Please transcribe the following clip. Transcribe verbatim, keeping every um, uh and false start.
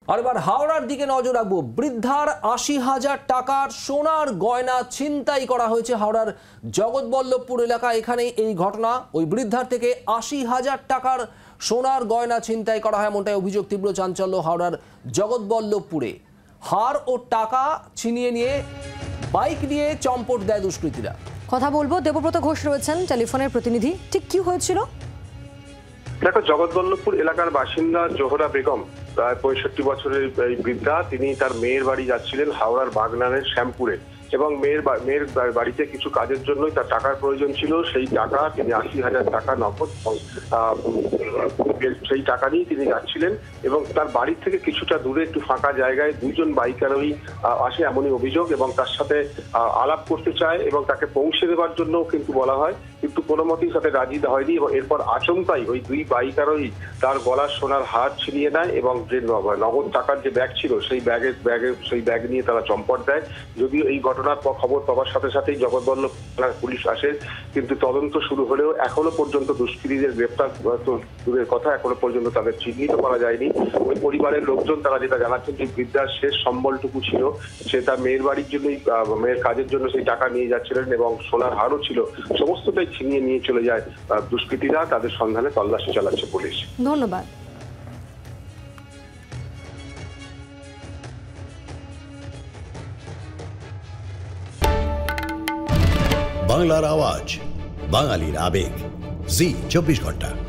আর এবার হাওড়ার দিকে নজর রাখবো। বৃদ্ধার আশি হাজার টাকার সোনার গয়না ছিনতাই করা হয়েছে হাওড়ার জগৎবল্লভপুর এলাকায়। এখানে এই ঘটনা। ওই বৃদ্ধার থেকে আশি হাজার টাকার সোনার গয়না ছিনতাই করা হয় এমনটাই অভিযোগ। তীব্র চাঞ্চল্য হাওড়ার জগৎবল্লভপুরে। হার ও টাকা ছিনিয়ে নিয়ে বাইক নিয়ে চম্পট দেয় দুষ্কৃতীরা। কথা বলবো, দেবব্রত ঘোষ রয়েছেন টেলিফোনের প্রতিনিধি। ঠিক কি হয়েছিল? দেখো, জগৎবল্লভপুর এলাকার বাসিন্দা জোহরা বেগম, প্রায় পঁয়ষট্টি বছরের এই বৃদ্ধা, তিনি তার মেয়ের বাড়ি যাচ্ছিলেন হাওড়ার বাগনানের শ্যামপুরে, এবং মেয়ের মেয়ের বাড়িতে কিছু কাজের জন্যই তার টাকার প্রয়োজন ছিল। সেই টাকা তিনি আশি হাজার টাকা নগদ, সেই টাকা নিয়ে তিনি যাচ্ছিলেন এবং তার বাড়ি থেকে কিছুটা দূরে একটু ফাঁকা জায়গায় দুইজন বাইক আরোহী আসে এমনই অভিযোগ, এবং তার সাথে আলাপ করতে চায় এবং তাকে পৌঁছে দেওয়ার জন্য কিন্তু বলা হয়, কিন্তু কোনো মতেই সাথে রাজি হয়নি। এবং এরপর আচমকাই ওই দুই বাইক আরোহী তার গলার সোনার হার ছিনিয়ে নেয় এবং যে নগদ টাকার যে ব্যাগ ছিল সেই ব্যাগের ব্যাগে সেই ব্যাগ নিয়ে তারা চম্পট দেয়। যদিও এই ঘটনার খবর পাওয়ার সাথে সাথেই জগৎবল্লভ পুলিশ আসে, কিন্তু তদন্ত শুরু হলেও এখনো পর্যন্ত দুষ্কৃতীদের গ্রেপ্তার দূরের কথা, এখনো পর্যন্ত তাদের চিহ্নিত করা যায়নি। ওই পরিবারের লোকজন তারা যেটা জানাচ্ছেন যে বৃদ্ধার শেষ সম্বলটুকু ছিল, সে তার মেয়ের বাড়ির জন্যই, মেয়ের কাজের জন্য সেই টাকা নিয়ে যাচ্ছিলেন এবং সোনার হারও ছিল, সমস্তটাই ছিনিয়ে নিয়ে চলে যায় দুষ্কৃতীরা। তাদের সন্ধানে তল্লাশি চালাচ্ছে পুলিশ। ধন্যবাদ। বাংলার আওয়াজ, বাঙালির আবেগ, জি চব্বিশ ঘন্টা।